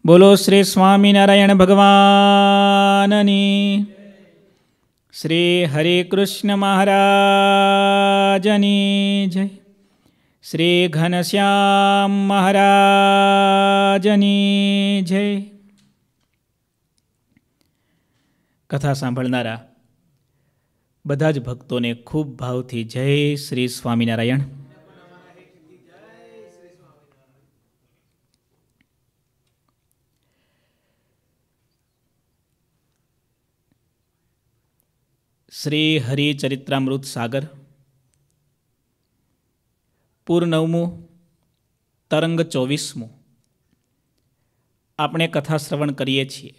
બોલો શ્રી સ્વામિનારાયણ ભગવાનની, શ્રી હરિકૃષ્ણ મહારાજની જય, શ્રી ઘનશ્યામ મહારાજની જય. કથા સાંભળનારા બધા જ ભક્તોને ખૂબ ભાવથી જય શ્રી સ્વામિનારાયણ. શ્રી હરિચરિત્રામૃત સાગર પૂર 9મું, તરંગ 24મું આપણે કથા શ્રવણ કરીએ છીએ.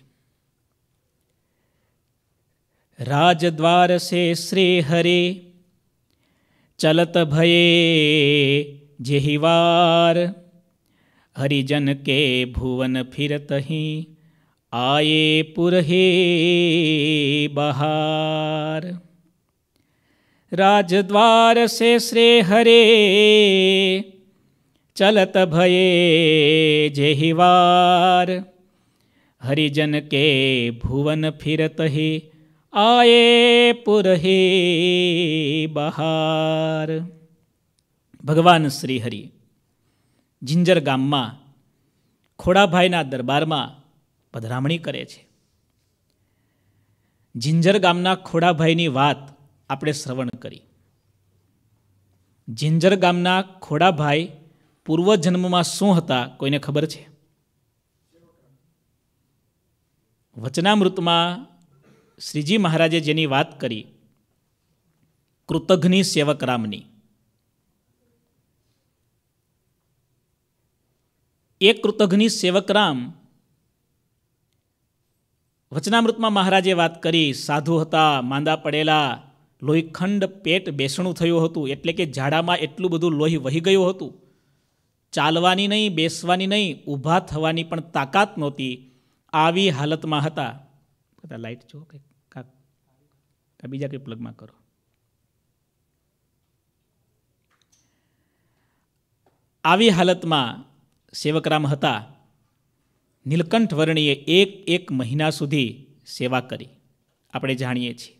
રાજદ્વાર સે શ્રી હરે ચલત ભયે જેહિવાર, હરિજન કે ભુવન ફિરત હી આયે પુરહે બહાર. રાજદ્વાર સે શ્રી હરે ચલત ભયે જેહિવાર, હરિજન કે ભુવન ફિરત હી આયે પુરહે બહાર. ભગવાન શ્રી હરિ જિંજર ગામમાં ખોડાભાઈના દરબારમાં પધરામણી કરે છે. જિંજર ગામના ખોડાભાઈની વાત આપણે શ્રવણ કરી. જિંજર ગામના ખોડાભાઈ પૂર્વજન્મમાં શું હતા કોઈને ખબર છે? વચનામૃતમાં શ્રીજી મહારાજે જેની વાત કરી, કૃતઘ્નિ સેવકરામની, એ કૃતઘ્નિ સેવકરામ વચનામૃતમાં મહારાજે વાત કરી. સાધુ હતા, માંદા પડેલા, લોહીખંડ પેટ બેસણું થયું હતું, એટલે કે ઝાડામાં એટલું બધું લોહી વહી ગયું હતું, ચાલવાની નહીં, બેસવાની નહીં, ઊભા થવાની પણ તાકાત નહોતી. આવી હાલતમાં હતા. લાઈટ જો બીજા કંઈ પ્લગમાં કરો. આવી હાલતમાં સેવકરામ હતા. નીલકંઠ વર્ણીએ એક મહિના સુધી સેવા કરી, આપણે જાણીએ છીએ.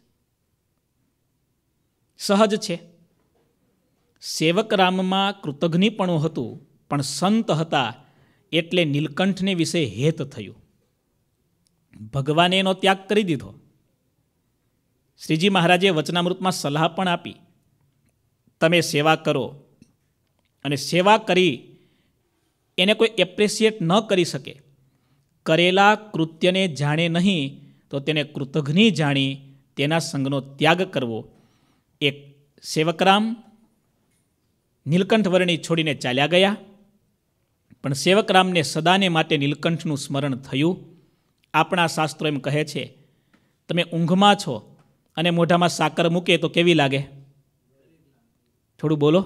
સહજ છે, સેવકરામમાં કૃતઘ્નિપણું હતું, પણ સંત હતા એટલે નીલકંઠને વિશે હેત થયું. ભગવાને એનો ત્યાગ કરી દીધો. શ્રીજી મહારાજે વચનામૃતમાં સલાહ પણ આપી, તમે સેવા કરો, અને સેવા કરી એને કોઈ એપ્રિશિએટ ન કરી શકે, કરેલા કૃત્યને જાણે નહીં તો તેને કૃતઘ્નિ જાણી તેના સંગનો ત્યાગ કરવો. એક સેવકરામ નીલકંઠ વર્ણી છોડીને ચાલ્યા ગયા, પણ સેવકરામને સદાને માટે નીલકંઠનું સ્મરણ થયું. આપણા શાસ્ત્રો એમ કહે છે, તમે ઊંઘમાં છો અને મોઢામાં સાકર મૂકે તો કેવી લાગે? થોડું બોલો.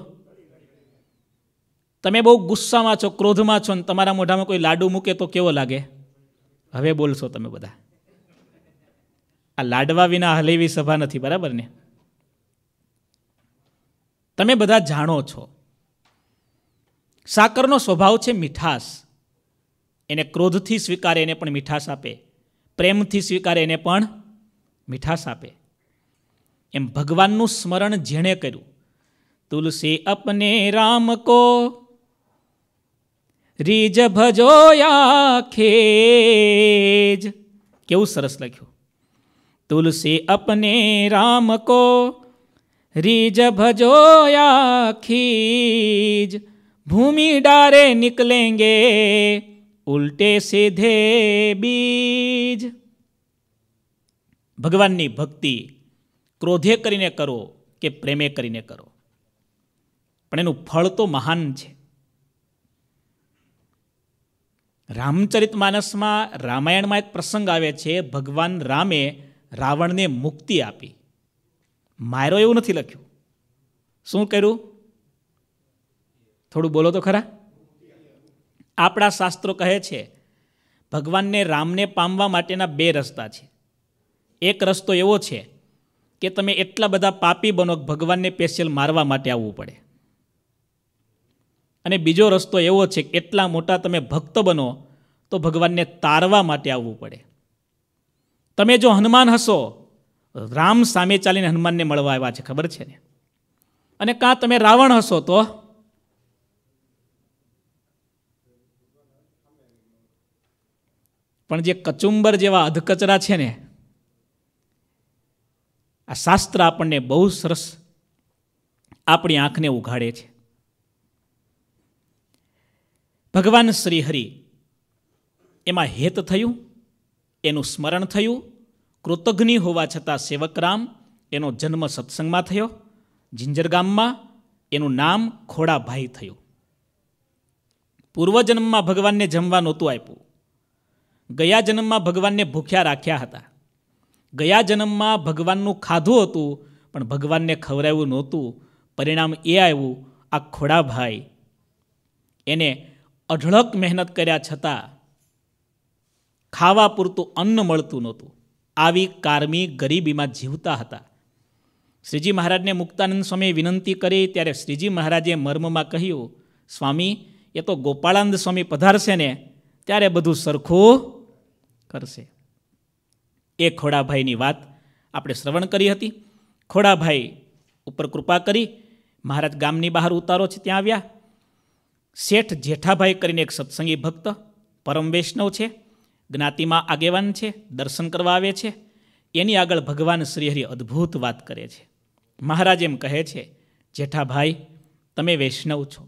તમે બહુ ગુસ્સામાં છો, ક્રોધમાં છો, અને તમારા મોઢામાં કોઈ લાડુ મૂકે તો કેવો લાગે? હવે બોલશો તમે બધા. આ લાડવા વિના હલેવી સભા નથી, બરાબર ને? તમે બધા જાણો છો, સાકરનો સ્વભાવ છે મીઠાશ. એને ક્રોધથી સ્વીકારે એને પણ મીઠાશ આપે, પ્રેમથી સ્વીકારે એને પણ મીઠાશ આપે. એમ ભગવાનનું સ્મરણ જેણે કર્યું, તુલસી અપને રામ કો રીજ ભજો યાખેજ. કેવું સરસ લખ્યું. તુલસી અપને રામ કો રીજ ભજો યાખીજ, ભૂમિ ડારે નિકલેંગે ઉલ્ટે સીધે બીજ. ભગવાનની ભક્તિ ક્રોધે કરીને કરો કે પ્રેમે કરીને કરો, પણ એનું ફળ તો મહાન છે. રામચરિતમાનસમાં, રામાયણમાં એક પ્રસંગ આવે છે. ભગવાન રામે રાવણને મુક્તિ આપી, માર્યો એવું નથી લખ્યું. શું કર્યું? થોડું બોલો તો ખરા. આપણા શાસ્ત્રો કહે છે ભગવાનને, રામને પામવા માટેના બે રસ્તા છે. એક રસ્તો એવો છે કે તમે એટલા બધા પાપી બનો કે ભગવાનને સ્પેશિયલ મારવા માટે આવવું પડે. અને બીજો રસ્તો એવો છે કે એટલા મોટા તમે ભક્ત બનો તો ભગવાનને તારવા માટે આવવું પડે. તમે જો હનુમાન હશો, રામ સામે ચાલીને હનુમાનને મળવા આવ્યા છે, ખબર છે ને. અને કાં તમે રાવણ હશો તો પણ જે કચુંબર જેવા અધકચરા છે ને, આ શાસ્ત્ર આપણને બહુ સરસ આપણી આંખને ઉઘાડે છે. ભગવાન શ્રી હરિ એમાં હેત થયું, એનું સ્મરણ થયું. કૃતજ્ઞ હોવા છતાં સેવકરામ, એનો જન્મ સત્સંગમાં થયો. જિંજર ગામમાં એનું નામ ખોડાભાઈ થયું. પૂર્વજન્મમાં ભગવાનને જમવા નહોતું આપ્યું. ગયા જન્મમાં ભગવાનને ભૂખ્યા રાખ્યા હતા. ગયા જન્મમાં ભગવાનનું ખાધું હતું, પણ ભગવાનને ખવડાવ્યું નહોતું. પરિણામ એ આવ્યું, આ ખોડાભાઈ એને અઢળક મહેનત કર્યા છતાં ખાવા પૂરતું અન્ન મળતું નહોતું. આવી કારમી ગરીબીમાં જીવતા હતા. શ્રીજી મહારાજને મુક્તાનંદ સ્વામીએ વિનંતી કરી ત્યારે શ્રીજી મહારાજે મર્મમાં કહ્યું, સ્વામી, એ તો ગોપાળાનંદ સ્વામી પધારશે ને ત્યારે બધું સરખું કરશે. એ ખોડાભાઈની વાત આપણે શ્રવણ કરી હતી. ખોડાભાઈ ઉપર કૃપા કરી મહારાજ ગામની બહાર ઉતારો છે ત્યાં આવ્યા. શેઠ જેઠાભાઈ કરીને એક સત્સંગી ભક્ત, પરમ વૈષ્ણવ છે, જ્ઞાતિમાં આગેવાન છે, દર્શન કરવા આવે છે. એની આગળ ભગવાન શ્રીહરિ અદ્ભુત વાત કરે છે. મહારાજ એમ કહે છે, જેઠાભાઈ, તમે વૈષ્ણવ છો,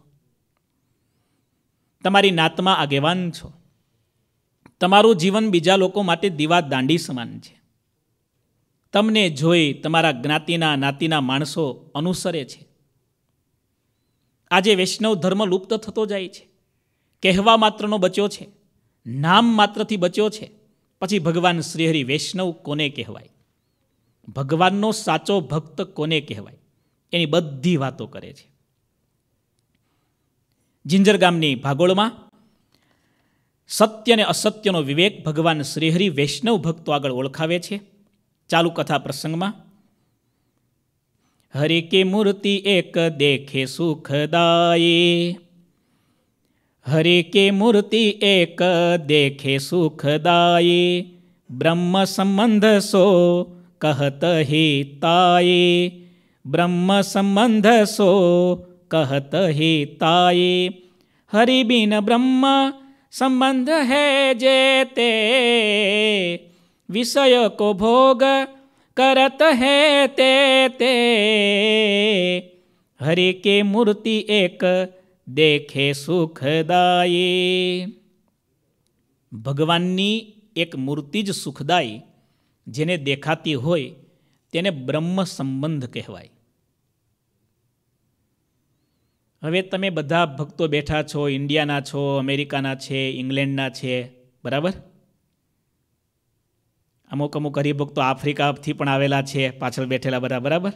તમારી નાતમાં આગેવાન છો, તમારું જીવન બીજા લોકો માટે દીવા દાંડી સમાન છે. તમને જોઈ તમારા જ્ઞાતિના નાતિના માણસો અનુસરે છે. આજે વૈષ્ણવ ધર્મ લુપ્ત થતો જાય છે. કહેવા માત્રનો બચ્યો છે, નામ માત્રથી બચ્યો છે. પછી ભગવાન શ્રીહરિ વૈષ્ણવ કોને કહેવાય, ભગવાનનો સાચો ભક્ત કોને કહેવાય, એની બધી વાતો કરે છે. જિંજર ગામની ભાગોળમાં સત્ય અને અસત્યનો વિવેક ભગવાન શ્રીહરિ વૈષ્ણવ ભક્તો આગળ ઓળખાવે છે. ચાલુ કથા પ્રસંગમાં હરિ કે મૂર્તિ એક દેખે સુખદાયી, હરિ કે મૂર્તિ એક દેખે સુખદાયી, બ્રહ્મ સંબંધ સો કહત હિતાયે, બ્રહ્મ સંબંધ સો કહત હિતાયે, હરિ બિન બ્રહ્મ संबंध है जेते, विषय को भोग करत है ते ते, हरि के मूर्ति एक देखे सुखदायी. ભગવાનની એક મૂર્તિ જ સુખદાયી, જેને દેખાતી હોય તેને બ્રહ્મ સંબંધ કહેવાય. હવે તમે બધા ભક્તો બેઠા છો, ઇન્ડિયાના છો, અમેરિકાના છે, ઇંગ્લેન્ડના છે, બરાબર. અમુક અમુક હરિભક્તો આફ્રિકાથી પણ આવેલા છે, પાછળ બેઠેલા બધા, બરાબર.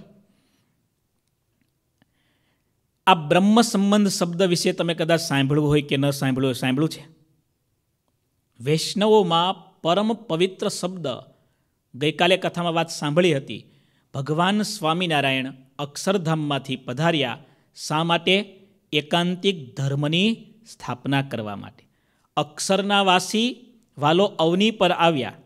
આ બ્રહ્મ સંબંધ શબ્દ વિશે તમે કદાચ સાંભળ્યું હોય કે ન સાંભળ્યું હોય, સાંભળ્યું છે. વૈષ્ણવોમાં પરમ પવિત્ર શબ્દ, ગઈકાલે કથામાં વાત સાંભળી હતી. ભગવાન સ્વામિનારાયણ અક્ષરધામમાંથી પધાર્યા શા માટે? એકાંતિક ધર્મની સ્થાપના કરવા માટે. અક્ષરના વાસી વાલો અવની પર આવ્યા.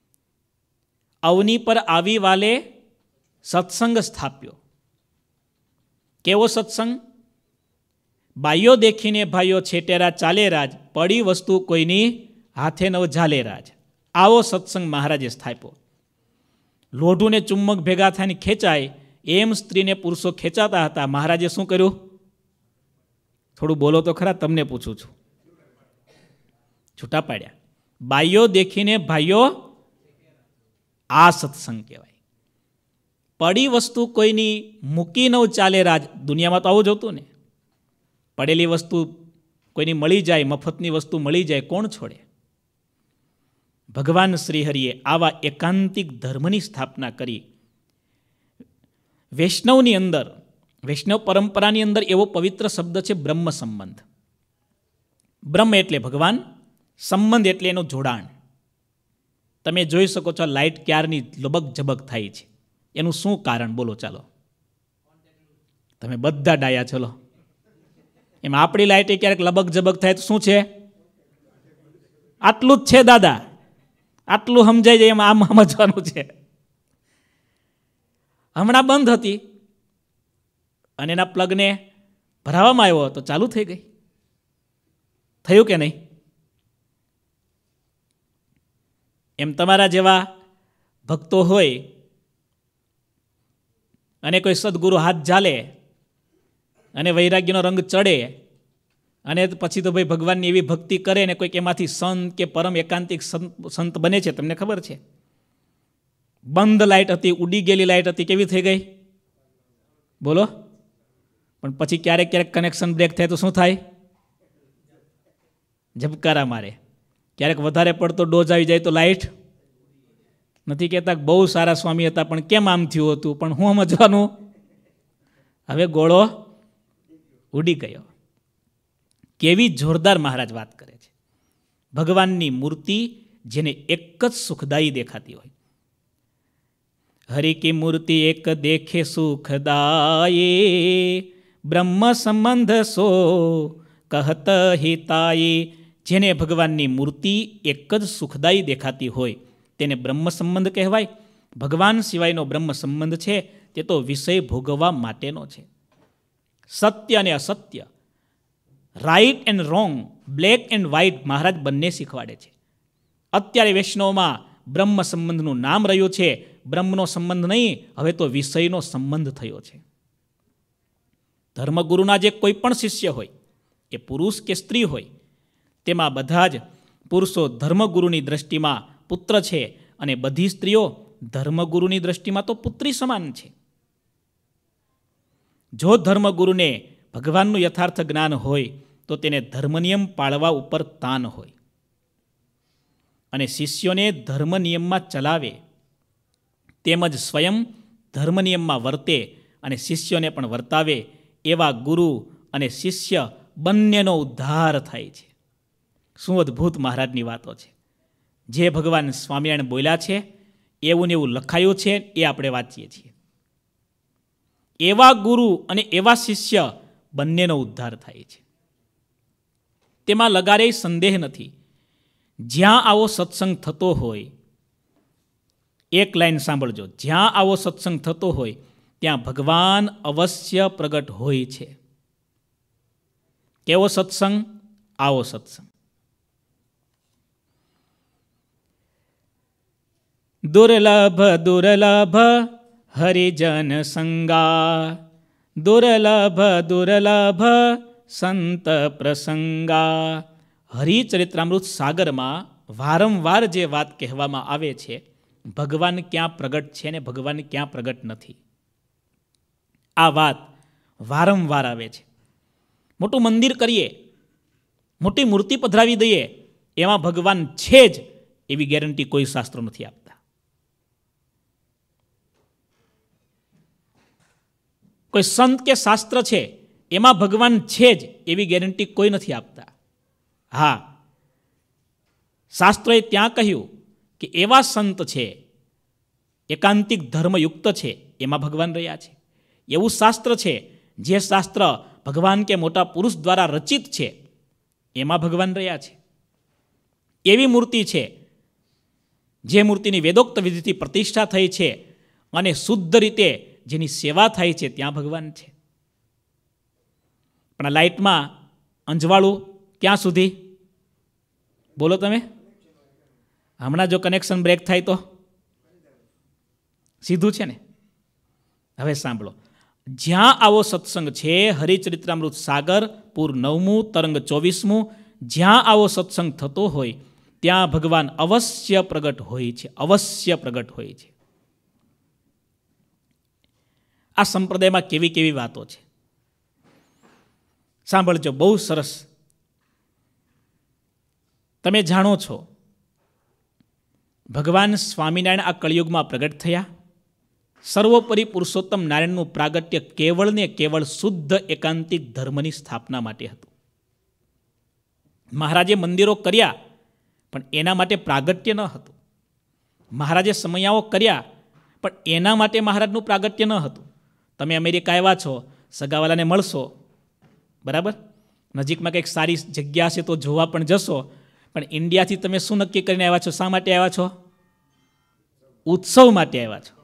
અવની પર આવી વાલે સત્સંગ સ્થાપ્યો. કેવો સત્સંગ? બાયો દેખીને ભાઈઓ છેટેરા ચાલે રાજ, પડી વસ્તુ કોઈની હાથે નવ ઝાલે રાજ. આવો સત્સંગ મહારાજે સ્થાપ્યો. લોઢુને ચુમ્બક ભેગા થઈને ખેંચાય એમ સ્ત્રીને પુરુષો ખેંચાતા હતા. મહારાજે શું કર્યું? થોડું બોલો તો ખરા, તમને પૂછું છું. છૂટા પાડ્યા. બાઈઓ દેખીને ભાઈઓ, આ સત્સંગ કહેવાય. પડી વસ્તુ કોઈની મૂકી ન ચાલે રાજ. દુનિયામાં તો આવું જ હતું ને. પડેલી વસ્તુ કોઈની મળી જાય, મફતની વસ્તુ મળી જાય, કોણ છોડે? ભગવાન શ્રીહરિએ આવા એકાંતિક ધર્મની સ્થાપના કરી. વૈષ્ણવની અંદર, વૈષ્ણવ પરંપરાની અંદર એવો પવિત્ર શબ્દ છે બ્રહ્મ સંબંધ. બ્રહ્મ એટલે ભગવાન, સંબંધ એટલે એનું જોડાણ. તમે જોઈ શકો છો લાઇટ ક્યારની લબક ઝબક થાય છે. એનું શું કારણ બોલો? ચાલો, તમે બધા ડાયા ચલો. એમાં આપણી લાઇટે ક્યારેક લબક ઝબક થાય તો શું છે? આટલું જ છે દાદા, આટલું સમજાઈ જાય એમ આમ સમજવાનું છે. હમણાં બંધ હતી અને એના પ્લગને ભરાવામાં આવ્યો તો ચાલુ થઈ ગઈ. થયું કે નહીં? એમ તમારા જેવા ભક્તો હોય અને કોઈ સદગુરુ હાથ ઝાલે અને વૈરાગ્યનો રંગ ચડે અને પછી તો ભાઈ ભગવાનની એવી ભક્તિ કરે ને કોઈક એમાંથી સંત કે પરમ એકાંતિક સંત બને છે. તમને ખબર છે, બંધ લાઇટ હતી, ઉડી ગયેલી લાઇટ હતી, કેવી થઈ ગઈ બોલો? પણ પછી ક્યારેક ક્યારેક કનેક્શન બ્રેક થાય તો શું થાય? ઝબકારા મારે. ક્યારેક વધારે પડતો ડોઝ આવી જાય તો લાઇટ નથી કહેતા બહુ સારા સ્વામી હતા પણ કેમ આમ થયું હતું, પણ હું સમજવાનું હવે ગોળો ઉડી ગયો. કેવી જોરદાર મહારાજ વાત કરે છે. ભગવાનની મૂર્તિ જેને એક જ સુખદાયી દેખાતી હોય. હરિ કી મૂર્તિ એક દેખે સુખદાયી, બ્રહ્મ સંબંધ સો કહત હિતાયી. જેને ભગવાનની મૂર્તિ એક જ સુખદાયી દેખાતી હોય તેને બ્રહ્મ સંબંધ કહેવાય. ભગવાન સિવાયનો બ્રહ્મ સંબંધ છે તે તો વિષય ભોગવવા માટેનો છે. સત્ય અને અસત્ય, right and wrong, black and white મહારાજ બંને શીખવાડે છે. અત્યારે વૈષ્ણવમાં બ્રહ્મ સંબંધનું નામ રહ્યું છે, બ્રહ્મનો સંબંધ નહીં, હવે તો વિષયનો સંબંધ થયો છે. ધર્મગુરુના જે કોઈ પણ શિષ્ય હોય, એ પુરુષ કે સ્ત્રી હોય, તેમાં બધા જ પુરુષો ધર્મગુરુની દ્રષ્ટિમાં પુત્ર છે અને બધી સ્ત્રીઓ ધર્મગુરુની દ્રષ્ટિમાં તો પુત્રી સમાન છે. જો ધર્મગુરુને ભગવાનનું યથાર્થ જ્ઞાન હોય તો તેને ધર્મનિયમ પાળવા ઉપર તાન હોય અને શિષ્યોને ધર્મનિયમમાં ચલાવે, તેમજ સ્વયં ધર્મનિયમમાં વર્તે અને શિષ્યોને પણ વર્તાવે, એવા ગુરુ અને શિષ્ય બંનેનો ઉદ્ધાર થાય છે. શું અદ્ભુત મહારાજની વાતો છે. જે ભગવાન સ્વામિનારાયણ બોલ્યા છે એવું ને એવું લખાયું છે એ આપણે વાંચીએ છીએ. એવા ગુરુ અને એવા શિષ્ય બંનેનો ઉદ્ધાર થાય છે. તેમાં લગારે સંદેહ નથી. જ્યાં આવો સત્સંગ થતો હોય, એક લાઈન સાંભળજો, જ્યાં આવો સત્સંગ થતો હોય ત્યાં ભગવાન અવશ્ય પ્રગટ હોય છે. કેવો સત્સંગ? આવો સત્સંગ. દુર્લભ દુર્લભ હરિજન સંગા, દુર્લભ દુર્લભ સંત પ્રસંગા. હરિચરિત્રામૃત સાગરમાં વારંવાર જે વાત કહેવામાં આવે છે, ભગવાન ક્યાં પ્રગટ છે ને ભગવાન ક્યાં પ્રગટ નથી, આ વાત વારંવાર આવે છે. મોટું મંદિર કરીએ, મોટી મૂર્તિ પધરાવી દઈએ, એમાં ભગવાન છે જ એવી ગેરંટી કોઈ શાસ્ત્રો નથી આપતા. કોઈ સંત કે શાસ્ત્ર છે એમાં ભગવાન છે જ એવી ગેરંટી કોઈ નથી આપતા. હા, શાસ્ત્રોએ ત્યાં કહ્યું કે એવા સંત છે, એકાંતિક ધર્મયુક્ત છે, એમાં ભગવાન રહ્યા છે. એવું શાસ્ત્ર છે, જે શાસ્ત્ર ભગવાન કે મોટા પુરુષ દ્વારા રચિત છે, એમાં ભગવાન રહ્યા છે. એવી મૂર્તિ છે જે મૂર્તિની વેદોક્ત વિધિથી પ્રતિષ્ઠા થઈ છે અને શુદ્ધ રીતે જેની સેવા થાય છે, ત્યાં ભગવાન છે. પણ લાઇટમાં અંજવાળું ક્યાં સુધી? બોલો તમે. હમણાં જો કનેક્શન બ્રેક થાય તો સીધું છે ને. હવે સાંભળો, જ્યાં આવો સત્સંગ છે, હરિચરિત્રામૃત સાગર પૂર 9મું તરંગ 24મું, જ્યાં આવો સત્સંગ થતો હોય ત્યાં ભગવાન અવશ્ય પ્રગટ હોય છે, અવશ્ય પ્રગટ હોય છે. આ સંપ્રદાયમાં કેવી કેવી વાતો છે સાંભળજો, બહુ સરસ. તમે જાણો છો ભગવાન સ્વામિનારાયણ આ કળિયુગમાં પ્રગટ થયા. સર્વોપરી પુરુષોત્તમ નારાયણનું પ્રાગટ્ય કેવળ ને કેવળ શુદ્ધ એકાંતિક ધર્મની સ્થાપના માટે હતું. મહારાજે મંદિરો કર્યા પણ એના માટે પ્રાગટ્ય ન હતું. મહારાજે સમયાઓ કર્યા પણ એના માટે મહારાજનું પ્રાગટ્ય ન હતું. તમે અમેરિકા આવ્યા છો, સગાવાલાને મળશો, બરાબર, નજીકમાં કંઈક સારી જગ્યા છે તો જોવા પણ જશો, પણ ઇન્ડિયાથી તમે શું નક્કી કરીને આવ્યા છો? શા માટે આવ્યા છો? ઉત્સવ માટે આવ્યા છો.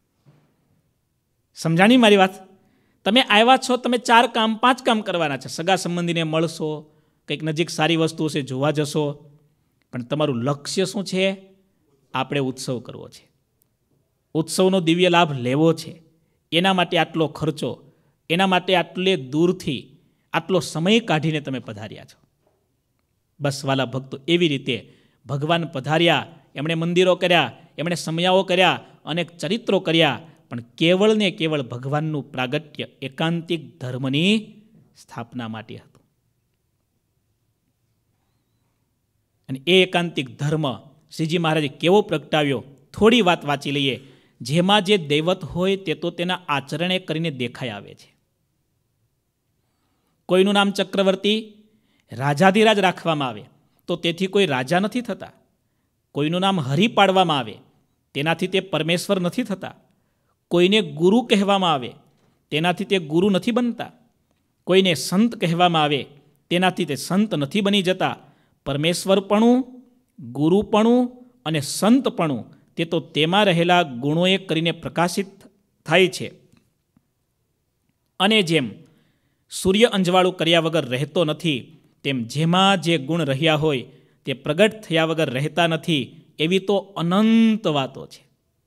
સમજાણી મારી વાત? તમે આવ્યા છો, તમે 4 કામ 5 કામ કરવાના છે. સગા સંબંધીને મળશો, કંઈક નજીક સારી વસ્તુ છે જોવા જશો, પણ તમારું લક્ષ્ય શું છે? આપણે ઉત્સવ કરવો છે, ઉત્સવનો દિવ્ય લાભ લેવો છે. એના માટે આટલો ખર્ચો, એના માટે આટલે દૂરથી આટલો સમય કાઢીને તમે પધાર્યા છો. બસ વાલા ભક્તો, એવી રીતે ભગવાન પધાર્યા. એમણે મંદિરો કર્યા, એમણે સમયાઓ કર્યા, અનેક ચરિત્રો કર્યા, પણ કેવળ ને કેવળ ભગવાનનું પ્રાગટ્ય એકાંતિક ધર્મની સ્થાપના માટે હતું. અને એ એકાંતિક ધર્મ શ્રીજી મહારાજે કેવો પ્રગટાવ્યો? થોડી વાત વાંચી લઈએ. જેમાં જે દૈવત હોય તે તો તેના આચરણે કરીને દેખાઈ આવે છે. કોઈનું નામ ચક્રવર્તી, રાજાધિરાજ રાખવામાં આવે તો તેથી કોઈ રાજા નથી થતા. કોઈનું નામ હરિ પાડવામાં આવે તેનાથી તે પરમેશ્વર નથી થતા. કોઈને ગુરુ કહેવામાં આવે તેનાથી તે ગુરુ નથી બનતા. કોઈને સંત કહેવામાં આવે તેનાથી તે સંત નથી બની જતા. પરમેશ્વરપણું, ગુરુપણું અને સંતપણું તે તો તેમાં રહેલા ગુણોએ કરીને પ્રકાશિત થાય છે. અને જેમ સૂર્ય અંજવાળું કર્યા વગર રહેતો નથી, તેમ જેમાં જે ગુણ રહ્યા હોય તે પ્રગટ થયા વગર રહેતા નથી. એવી તો અનંત વાતો છે.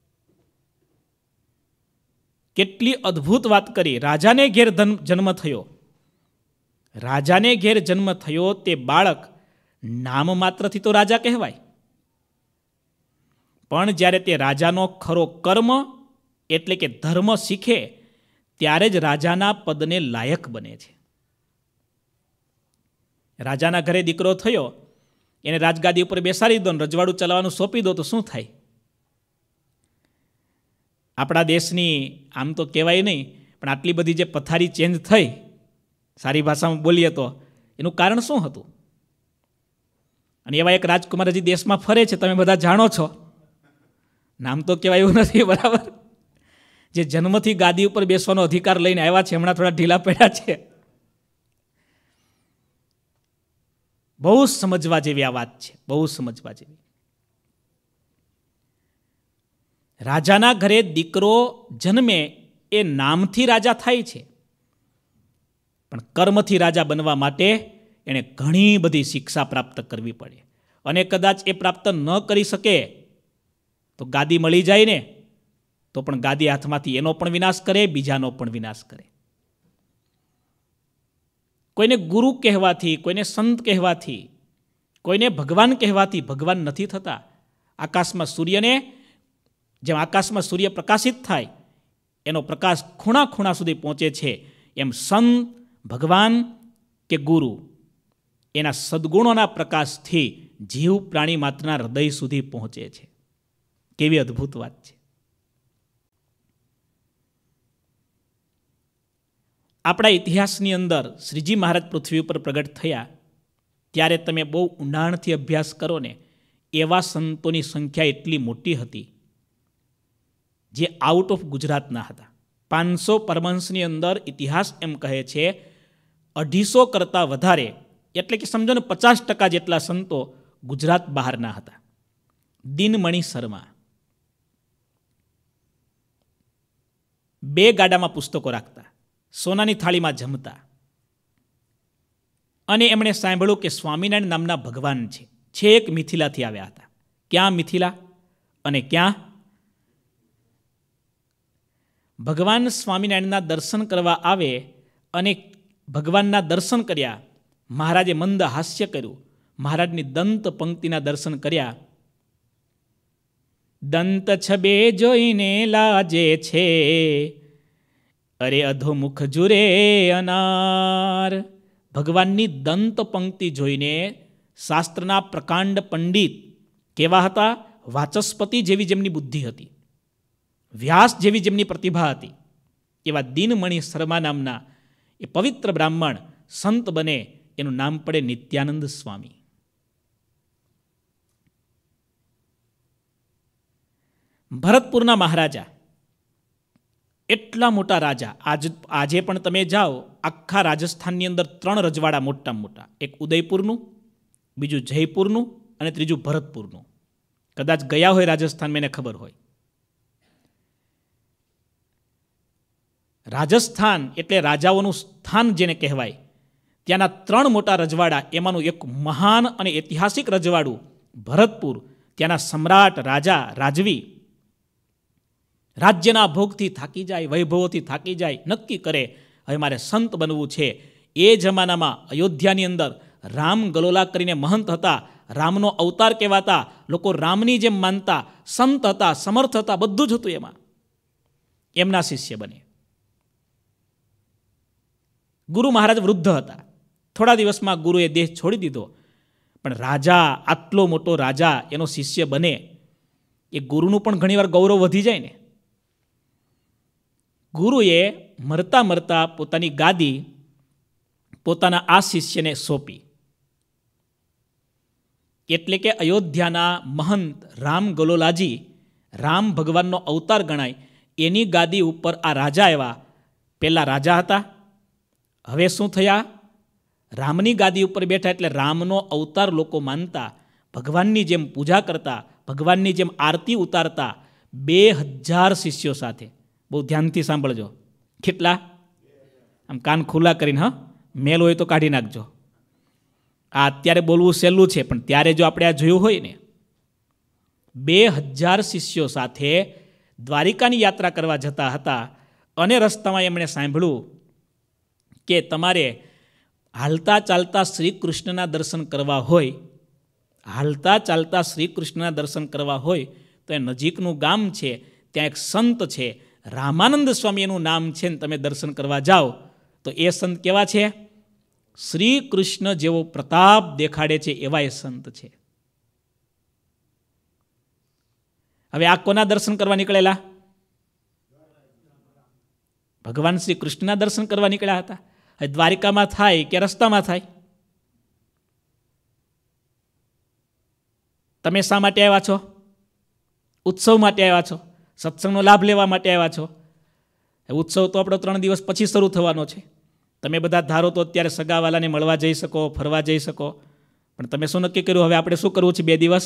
કેટલી અદ્ભુત વાત કરી. રાજાને ઘેર જન્મ થયો. રાજાને ઘેર જન્મ થયો તે બાળક નામ માત્રથી તો રાજા કહેવાય, પણ જ્યારે તે રાજાનો ખરો કર્મ એટલે કે ધર્મ શીખે ત્યારે જ રાજાના પદને લાયક બને છે. રાજાના ઘરે દીકરો થયો, એને રાજગાદી ઉપર બેસાડી દો, રજવાડું ચલાવવાનું સોંપી દો તો શું થાય? આપણા દેશની આમ તો કહેવાય નહીં, પણ આટલી બધી જે પથારી ચેન્જ થઈ, સારી ભાષામાં બોલીએ તો એનું કારણ શું હતું? અને એવા એક રાજકુમાર હજી દેશમાં ફરે છે, તમે બધા જાણો છો. નામ તો કહેવાય એવું નથી, બરાબર? જે જન્મથી ગાદી ઉપર બેસવાનો અધિકાર લઈને આવ્યા છે, હમણાં થોડા ઢીલા પડ્યા છે. બહુ સમજવા જેવી આ વાત છે, બહુ સમજવા જેવી. રાજાના ઘરે દીકરો જન્મે એ નામથી રાજા થાય છે, પણ કર્મથી રાજા બનવા માટે એણે ઘણી બધી શિક્ષા પ્રાપ્ત કરવી પડે. અને કદાચ એ પ્રાપ્ત ન કરી શકે તો ગાદી મળી જાય ને તો પણ ગાદી હાથમાંથી એનો પણ વિનાશ કરે, બીજાનો પણ વિનાશ કરે. કોઈને ગુરુ કહેવાથી, કોઈને સંત કહેવાથી, કોઈને ભગવાન કહેવાથી ભગવાન નથી થતા. આકાશમાં સૂર્યને જેમ આકાશમાં સૂર્ય પ્રકાશિત થાય, એનો પ્રકાશ ખૂણા ખૂણા સુધી પહોંચે છે, એમ સંત, ભગવાન કે ગુરુ એના સદ્ગુણોના પ્રકાશથી જીવ પ્રાણી માત્રના હૃદય સુધી પહોંચે છે. કેવી અદ્ભુત વાત છે. આપણા ઇતિહાસની અંદર શ્રીજી મહારાજ પૃથ્વી ઉપર પ્રગટ થયા ત્યારે તમે બહુ ઊંડાણથી અભ્યાસ કરો ને, એવા સંતોની સંખ્યા એટલી મોટી હતી જે આઉટ ઓફ ગુજરાતના હતા. 500 પરમહંસની અંદર ઇતિહાસ એમ કહે છે 250 કરતાં વધારે, એટલે કે સમજો ને 50% જેટલા સંતો ગુજરાત બહારના હતા. દિનમણી શર્મા 2 ગાડામાં પુસ્તકો રાખતા, સોનાની થાળીમાં જમતા, અને એમણે સાંભળ્યું કે સ્વામિનારાયણ નામના ભગવાન છે, છેક મિથિલાથી આવ્યા હતા. ક્યાં મિથિલા અને ક્યાં? ભગવાન સ્વામિનારાયણના દર્શન કરવા આવે અને ભગવાનના દર્શન કર્યા. મહારાજે મંદ હાસ્ય કર્યું. મહારાજની દંત પંક્તિના દર્શન કર્યા. દંત છબે જોઈને લાજે છે, અરે અધોમુખ જુરે અનાર. ભગવાનની દંત પંક્તિ જોઈને શાસ્ત્રના પ્રકાંડ પંડિત કેવા હતા? વાચસ્પતિ જેવી જેમની બુદ્ધિ હતી, વ્યાસ જેવી જેમની પ્રતિભા હતી, એવા દિનમણી શર્મા નામના એ પવિત્ર બ્રાહ્મણ સંત બને. એનું નામ પડે નિત્યાનંદ સ્વામી. ભરતપુરના મહારાજા, એટલા મોટા રાજા. આજે પણ તમે જાઓ, આખા રાજસ્થાનની અંદર 3 રજવાડા મોટા મોટા. એક ઉદયપુરનું, બીજું જયપુરનું અને ત્રીજું ભરતપુરનું. કદાચ ગયા હોય રાજસ્થાન, મને ખબર હોય. રાજસ્થાન એટલે રાજાઓનું સ્થાન જેને કહેવાય. ત્યાંના 3 મોટા રજવાડા, એમાંનું એક મહાન અને ઐતિહાસિક રજવાડું ભરતપુર. ત્યાંના સમ્રાટ, રાજા, રાજવી રાજ્યના ભોગથી થાકી જાય, વૈભવોથી થાકી જાય, નક્કી કરે હવે મારે સંત બનવું છે. એ જમાનામાં અયોધ્યાની અંદર રામ ગલોલા કરીને મહંત હતા, રામનો અવતાર કહેવાતા, લોકો રામની જેમ માનતા, સંત હતા, સમર્થ હતા, બધું જ હતું એમાં. એમના શિષ્ય બને. ગુરુ મહારાજ વૃદ્ધ હતા, થોડા દિવસમાં ગુરુએ દેહ છોડી દીધો. પણ રાજા, આટલો મોટો રાજા એનો શિષ્ય બને, એ ગુરુનું પણ ઘણીવાર ગૌરવ વધી જાય ને. ગુરુએ મરતા મરતા પોતાની ગાદી પોતાના આ શિષ્યને સોંપી. એટલે કે અયોધ્યાના મહંત રામ ગલોલાજી, રામ ભગવાનનો અવતાર ગણાય, એની ગાદી ઉપર આ રાજા આવ્યા. પહેલાં રાજા હતા, હવે શું થયા? રામની ગાદી ઉપર બેઠા એટલે રામનો અવતાર લોકો માનતા, ભગવાનની જેમ પૂજા કરતા, ભગવાનની જેમ આરતી ઉતારતા. 2000 શિષ્યો સાથે. બહુ ધ્યાનથી સાંભળજો. કેટલા? આમ કાન ખુલ્લા કરીને, હા, મેલ હોય તો કાઢી નાખજો. આ અત્યારે બોલવું સહેલું છે, પણ ત્યારે જો આપણે આ જોયું હોય ને, 2000 શિષ્યો સાથે દ્વારિકાની યાત્રા કરવા જતા હતા. અને રસ્તામાં એમણે સાંભળ્યું કે તમારે હાલતા ચાલતા શ્રી કૃષ્ણના દર્શન કરવા હોય, હાલતા ચાલતા શ્રી કૃષ્ણના દર્શન કરવા હોય તો એ નજીકનું ગામ છે, ત્યાં એક સંત છે, રામાનંદ સ્વામી એનું નામ છે, ને તમે દર્શન કરવા જાઓ તો એ સંત કેવા છે? શ્રી કૃષ્ણ જેવો પ્રતાપ દેખાડે છે એવા એ સંત છે. હવે આ કોના દર્શન કરવા નીકળેલા? ભગવાન શ્રી કૃષ્ણના દર્શન કરવા નીકળ્યા હતા. હવે દ્વારિકામાં થાય કે રસ્તામાં થાય? તમે શા માટે આવ્યા છો? ઉત્સવ માટે આવ્યા છો, સત્સંગનો લાભ લેવા માટે આવ્યા છો. ઉત્સવ તો આપણો 3 દિવસ પછી શરૂ થવાનો છે. તમે બધા ધારો તો અત્યારે સગાવાલાને મળવા જઈ શકો, ફરવા જઈ શકો, પણ તમે શું નક્કી કર્યું? હવે આપણે શું કરવું છે? 2 દિવસ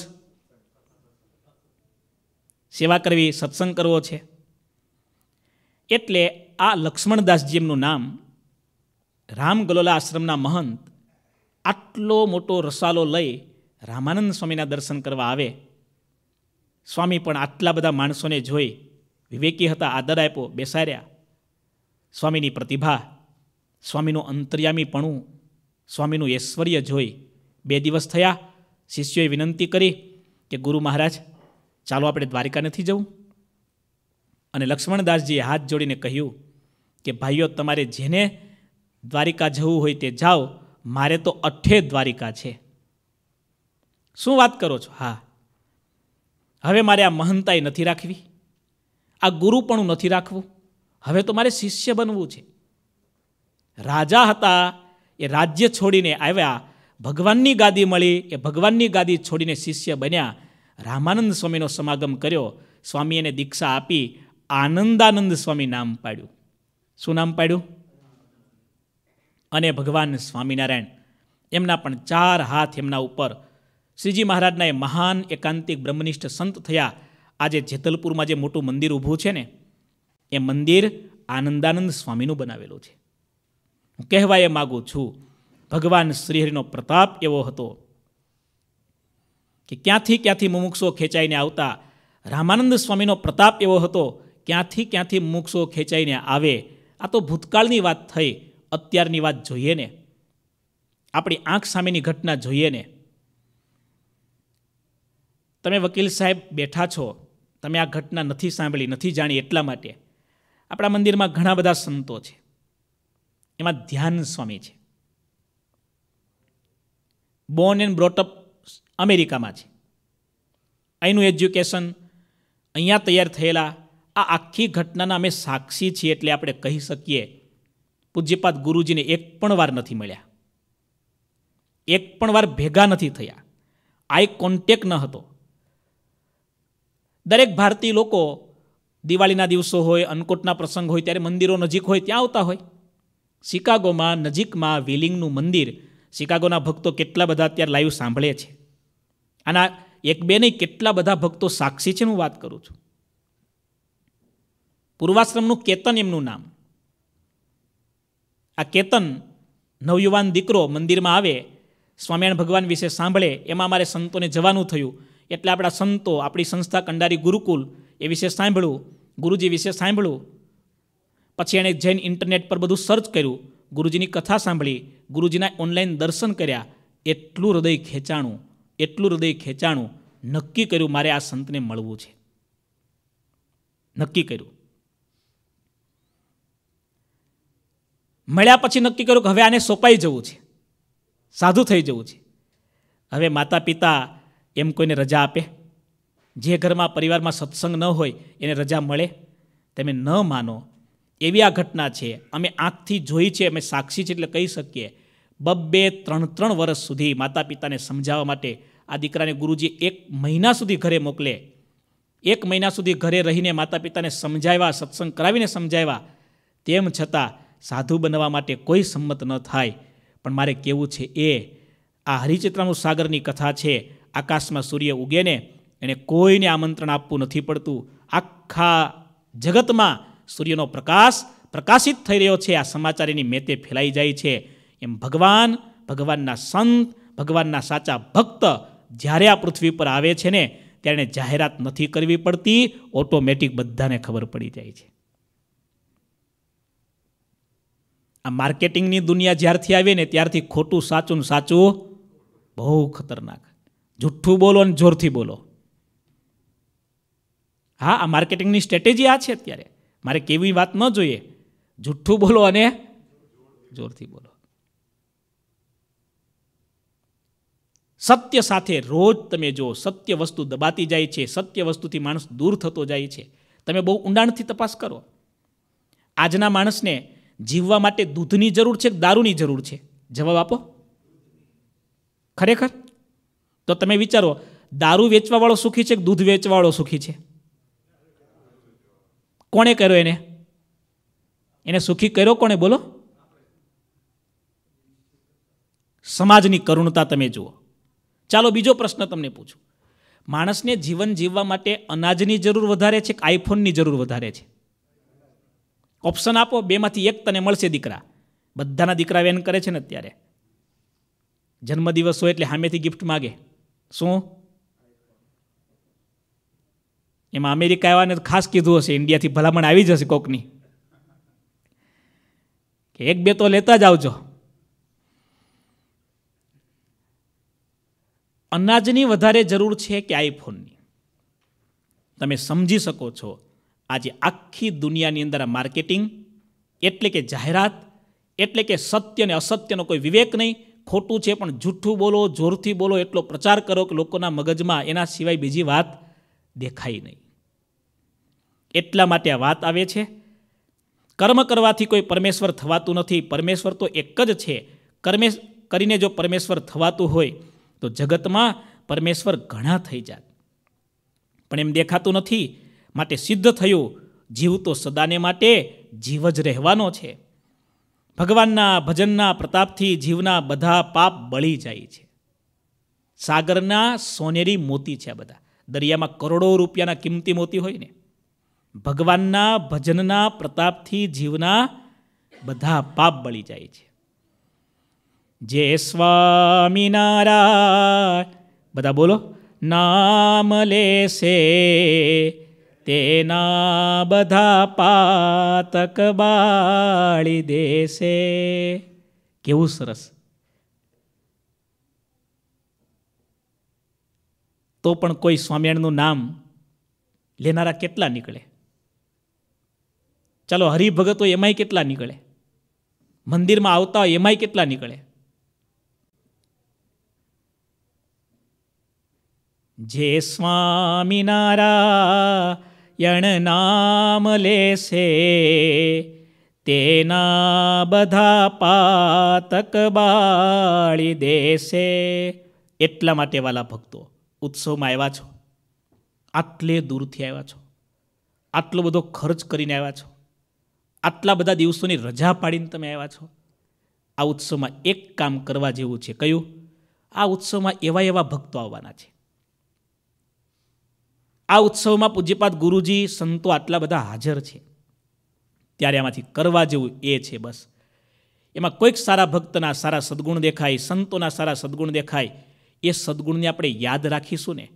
સેવા કરવી, સત્સંગ કરવો છે. એટલે આ લક્ષ્મણદાસજી એમનું નામ, રામ ગલોલા આશ્રમના મહંત, આટલો મોટો રસાલો લઈ રામાનંદ સ્વામીના દર્શન કરવા આવે. સ્વામી પણ આટલા બધા માણસોને જોઈ વિવેકી હતા, આદર આપ્યો, બેસાડ્યા. સ્વામીની પ્રતિભા, સ્વામીનું અંતર્યામીપણું, સ્વામીનું ઐશ્વર્ય જોઈ 2 દિવસ થયા. શિષ્યોએ વિનંતી કરી કે ગુરુ મહારાજ, ચાલો આપણે દ્વારિકા નથી જવું? અને લક્ષ્મણદાસજીએ હાથ જોડીને કહ્યું કે ભાઈઓ, તમારે જેને દ્વારિકા જવું હોય તે જાઓ, મારે તો 8 દ્વારિકા છે. શું વાત કરો છો? હા, હવે મારે આ મહંતાઈ નથી રાખવી, આ ગુરુપણું નથી રાખવું, હવે તો મારે શિષ્ય બનવું છે. રાજા હતા, એ રાજ્ય છોડીને આવ્યા, ભગવાનની ગાદી મળી, એ ભગવાનની ગાદી છોડીને શિષ્ય બન્યા. રામાનંદ સ્વામીનો સમાગમ કર્યો, સ્વામી એને દીક્ષા આપી, આનંદાનંદ સ્વામી નામ પાડ્યું. શું નામ પાડ્યું? અને ભગવાન સ્વામિનારાયણ, એમના પણ 4 હાથ એમના ઉપર. શ્રીજી મહારાજના એ મહાન એકાંતિક બ્રહ્મનિષ્ઠ સંત થયા. આજે જેતલપુરમાં જે મોટું મંદિર ઊભું છે ને, એ મંદિર આનંદાનંદ સ્વામીનું બનાવેલું છે. હું કહેવા એ માગું છું, ભગવાન શ્રીહરિનો પ્રતાપ એવો હતો કે ક્યાંથી ક્યાંથી મુમુક્ષો ખેંચાઈને આવતા. રામાનંદ સ્વામીનો પ્રતાપ એવો હતો, ક્યાંથી મુમુક્ષો ખેંચાઈને આવે. આ તો ભૂતકાળની વાત થઈ, અત્યારની વાત જોઈએ ને, આપણી આંખ સામેની ઘટના જોઈએ ને. તમે વકીલ સાહેબ બેઠા છો, તમે આ ઘટના નથી સાંભળી, નથી જાણી, એટલા માટે આપણા મંદિરમાં ઘણા બધા સંતો છે. એમાં ધ્યાન સ્વામી છે, બોર્ન એન્ડ બ્રોટઅપ અમેરિકામાં છે. અહીંનું એજ્યુકેશન, અહીંયા તૈયાર થયેલા. આ આખી ઘટનાના અમે સાક્ષી છીએ, એટલે આપણે કહી શકીએ પૂજ્યપાદ ગુરુજીને એક પણ વાર નથી મળ્યા, એક પણ વાર ભેગા નથી થયા, આઈ કોન્ટેક્ટ ન હતો. દરેક ભારતીય લોકો દિવાળીના દિવસો હોય, અન્નકૂટના પ્રસંગ હોય, ત્યારે મંદિરો નજીક હોય ત્યાં આવતા હોય. શિકાગોમાં નજીકમાં વ્હીલિંગનું મંદિર શિકાગોના ભક્તો કેટલા બધા અત્યારે લાઈવ સાંભળે છે. આના એક બે નહીં, કેટલા બધા ભક્તો સાક્ષી છે હું વાત કરું છું. પૂર્વાશ્રમનું કેતન એમનું નામ. આ કેતન નવયુવાન દીકરો મંદિરમાં આવે, સ્વામિનારાયણ ભગવાન વિશે સાંભળે, એમાં અમારે સંતોને જવાનું થયું એટલે આપણા સંતો, આપણી સંસ્થા કંડારી ગુરુકુલ એ વિશે સાંભળ્યું, ગુરુજી વિશે સાંભળ્યું. પછી એણે જઈને ઇન્ટરનેટ પર બધું સર્ચ કર્યું, ગુરુજીની કથા સાંભળી, ગુરુજીના ઓનલાઈન દર્શન કર્યા. એટલું હૃદય ખેંચાણું, નક્કી કર્યું મારે આ સંતને મળવું છે. નક્કી કર્યું. મળ્યા પછી નક્કી કર્યું કે હવે આને સોંપાઈ જવું છે, સાધુ થઈ જવું છે. હવે માતા પિતા એમ કોઈને રજા આપે? જે ઘરમાં પરિવારમાં સત્સંગ ન હોય એને રજા મળે? તમે ન માનો એવી આ ઘટના છે. અમે આંખથી જોઈ છે, અમે સાક્ષી છે એટલે કહી શકીએ. 2-3 વર્ષ સુધી માતા પિતાને સમજાવવા માટે આ દીકરાને ગુરુજી 1 મહિના સુધી ઘરે મોકલે. 1 મહિના સુધી ઘરે રહીને માતા પિતાને સમજાવ્યા, સત્સંગ કરાવીને સમજાવ્યા. તેમ છતાં સાધુ બનવા માટે કોઈ સંમત ન થાય. પણ મારે કહેવું છે આ હરિચિત્રામૃત સાગરની કથા છે. આકાશમાં સૂર્ય ઉગે ને એને કોઈને આમંત્રણ આપવું નથી પડતું. આખા જગતમાં સૂર્યનો પ્રકાશ પ્રકાશિત થઈ રહ્યો છે. આ સમાચાર એની મેતે ફેલાઈ જાય છે. એમ ભગવાનના સંત, ભગવાનના સાચા ભક્ત જ્યારે આ પૃથ્વી પર આવે છે ને ત્યારે એને જાહેરાત નથી કરવી પડતી, ઓટોમેટિક બધાને ખબર પડી જાય છે. આ માર્કેટિંગની દુનિયા જ્યારથી આવી ને ત્યારથી ખોટું સાચું બહુ ખતરનાક. જુઠ્ઠું બોલો અને જોરથી બોલો. હા, આ માર્કેટિંગની સ્ટ્રેટેજી આ છે અત્યારે. મારે કેવી વાત ન જોઈએ, જુઠ્ઠું બોલો અને જોરથી બોલો. સત્ય સાથે રોજ તમે જો, સત્ય વસ્તુ દબાતી જાય છે, સત્ય વસ્તુથી માણસ દૂર થતો જાય છે. તમે બહુ ઊંડાણથી તપાસ કરો. આજના માણસને જીવવા માટે દૂધની જરૂર છે કે દારૂની જરૂર છે? જવાબ આપો. ખરેખર તો તમે વિચારો, દારૂ વેચવાવાળો સુખી છે કે દૂધ વેચવાવાળો સુખી છે? કોણે કર્યો એને સુખી કર્યો કોણે? બોલો. સમાજની કરુણતા તમે જુઓ. ચાલો બીજો પ્રશ્ન તમને પૂછું. માણસને જીવન જીવવા માટે અનાજની જરૂર વધારે છે કે આઈફોનની જરૂર વધારે છે? ઓપ્શન આપો. બેમાંથી એક તને મળશે દીકરા. બધાના દીકરા વેન કરે છે ને અત્યારે. જન્મદિવસ હોય એટલે સામેથી ગિફ્ટ માગે. શું? એમાં અમેરિકા આવ્યાને ખાસ કીધું હશે, ઇન્ડિયાથી ભલામણ આવી જશે કોકની કે 1-2 તો લેતા જ આવજો. અનાજની વધારે જરૂર છે કે આઈફોનની? તમે સમજી શકો છો આજે આખી દુનિયાની અંદર આ માર્કેટિંગ એટલે કે જાહેરાત એટલે કે સત્ય અને અસત્યનો કોઈ વિવેક નહીં. ખોટું છે પણ જૂઠું બોલો, જોરથી બોલો, એટલો પ્રચાર કરો કે લોકોના મગજમાં એના સિવાય બીજી વાત દેખાય નહીં. એટલા માટે આ વાત આવે છે. કર્મ કરવાથી કોઈ પરમેશ્વર થવાતું નથી. પરમેશ્વર તો એક જ છે. કર્મ કરીને જો પરમેશ્વર થવાતું હોય તો જગતમાં પરમેશ્વર ઘણા થઈ જાત, પણ એમ દેખાતું નથી. માટે સિદ્ધ થયું, જીવ તો સદાને માટે જીવ જ રહેવાનો છે. ભગવાનના ભજનના પ્રતાપથી જીવના બધા પાપ બળી જાય છે. સાગરના સોનેરી મોતી છે આ બધા. દરિયામાં કરોડો રૂપિયાના કિંમતી મોતી હોય ને, ભગવાનના ભજનના પ્રતાપથી જીવના બધા પાપ બળી જાય છે. જે સ્વામિનારાયણ બધા બોલો નામ લેશે તેના બધા પાતક બાળી દેશે. કેવું સરસ. તો પણ કોઈ સ્વામિનારાયણનું નામ લેનારા કેટલા નીકળે? ચાલો હરિભગતો એમાંય કેટલા નીકળે? મંદિરમાં આવતા હોય એમાંય કેટલા નીકળે? જે સ્વામિનારાયણ નામ લેશે તેના બધા પાતક બાળી દેશે. એટલા માટે વાલા ભક્તો ઉત્સવમાં આવ્યા છો, આટલે દૂરથી આવ્યા છો, આટલો બધો ખર્ચ કરીને આવ્યા છો, આટલા બધા દિવસોની રજા પાડીને તમે આવ્યા છો, આ ઉત્સવમાં એક કામ કરવા જેવું છે. કયું? આ ઉત્સવમાં એવા એવા ભક્તો આવવાના છે. આ ઉત્સવમાં પૂજ્યપાદ ગુરુજી સંતો આટલા બધા હાજર છે, ત્યારે આમાંથી કરવા જેવું એ છે. બસ એમાં કોઈક સારા ભક્તના સારા સદગુણ દેખાય, સંતોના સારા સદગુણ દેખાય, એ સદગુણને આપણે યાદ રાખીશું ને.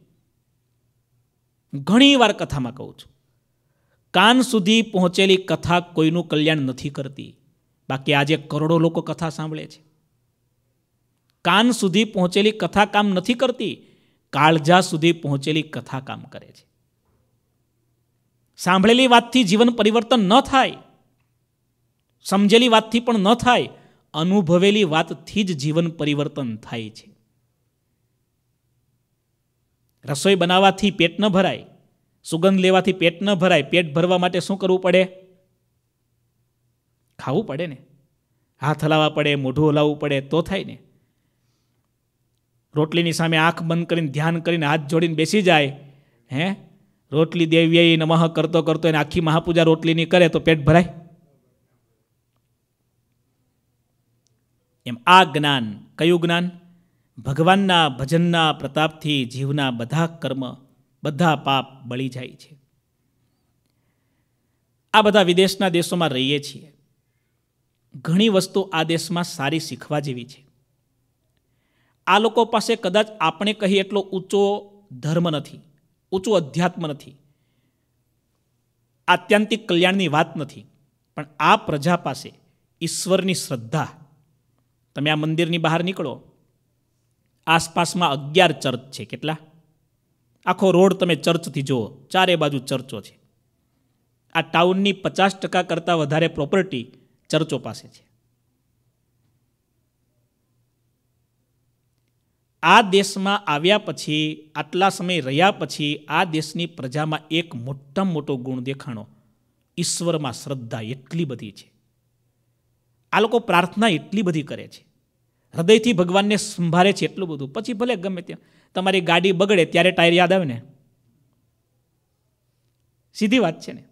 ઘણી વાર કથામાં કહું છું, કાન સુધી પહોંચેલી કથા કોઈનું કલ્યાણ નથી કરતી. બાકી આજે કરોડો લોકો કથા સાંભળે છે. કાન સુધી પહોંચેલી કથા કામ નથી કરતી, કાળજા સુધી પહોંચેલી કથા કામ કરે છે. સાંભળેલી વાતથી જીવન પરિવર્તન ન થાય, સમજેલી વાતથી પણ ન થાય, અનુભવેલી વાતથી જ જીવન પરિવર્તન થાય છે. રસોઈ બનાવવાથી પેટ ન ભરાય, સુગંધ લેવાથી પેટ ન ભરાય. પેટ ભરવા માટે શું કરવું પડે? ખાવું પડે ને. હાથ હલાવવા પડે, મોઢું હલાવવું પડે, તો થાય ને. રોટલીની સામે આંખ બંધ કરીને ધ્યાન કરીને હાથ જોડીને બેસી જાય, હે, રોટલી દેવ્યય નમઃ કરતો કરતો એને આખી મહાપૂજા રોટલીની કરે તો પેટ ભરાય? એમ આ જ્ઞાન, કયું જ્ઞાન? ભગવાનના ભજનના પ્રતાપથી જીવના બધા કર્મ, બધા પાપ બળી જાય છે. આ બધા વિદેશના દેશોમાં રહીએ છીએ. ઘણી વસ્તુ આ દેશમાં સારી શીખવા જેવી છે. આ લોકો પાસે કદાચ આપણે કહીએ એટલો ઊંચો ધર્મ નથી, ઊંચું અધ્યાત્મ નથી, આત્યંતિક કલ્યાણની વાત નથી, પણ આ પ્રજા પાસે ઈશ્વરની શ્રદ્ધા. તમે આ મંદિરની બહાર નીકળો, આસપાસમાં 11 ચર્ચ છે. કેટલા? આખો રોડ તમે ચર્ચથી જુઓ, ચારે બાજુ ચર્ચો છે. આ ટાઉનની 50% કરતાં વધારે પ્રોપર્ટી ચર્ચો પાસે છે. આ દેશમાં આવ્યા પછી, આટલા સમય રહ્યા પછી, આ દેશની પ્રજામાં એક મોટામાં મોટો ગુણ દેખાણો, ઈશ્વરમાં શ્રદ્ધા એટલી બધી છે. આ લોકો પ્રાર્થના એટલી બધી કરે છે, હૃદયથી ભગવાનને સંભાળે છે એટલું બધું. પછી ભલે ગમે ત્યાં તમારી ગાડી બગડે ત્યારે ટાયર યાદ આવે ને. સીધી વાત છે ને.